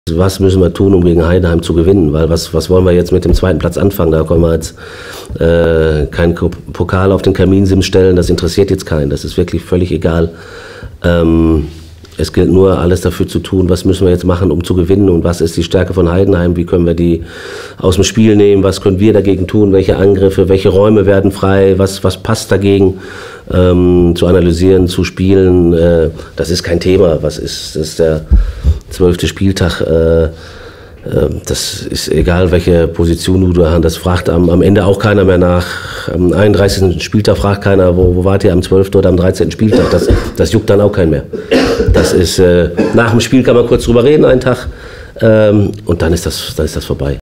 Was müssen wir tun, um gegen Heidenheim zu gewinnen? Weil was wollen wir jetzt mit dem zweiten Platz anfangen? Da können wir jetzt keinen Pokal auf den Kaminsims stellen, das interessiert jetzt keinen. Das ist wirklich völlig egal. Es gilt nur, alles dafür zu tun, was müssen wir jetzt machen, um zu gewinnen und was ist die Stärke von Heidenheim, wie können wir die aus dem Spiel nehmen, was können wir dagegen tun, welche Angriffe, welche Räume werden frei, was passt dagegen, zu analysieren, zu spielen, das ist kein Thema. Das ist der 12. Spieltag, das ist egal, welche Position du hast, das fragt am Ende auch keiner mehr nach. Am 31. Spieltag fragt keiner, wo wart ihr am 12. oder am 13. Spieltag, das juckt dann auch keinen mehr. Das ist, nach dem Spiel kann man kurz drüber reden, einen Tag, und dann ist das vorbei.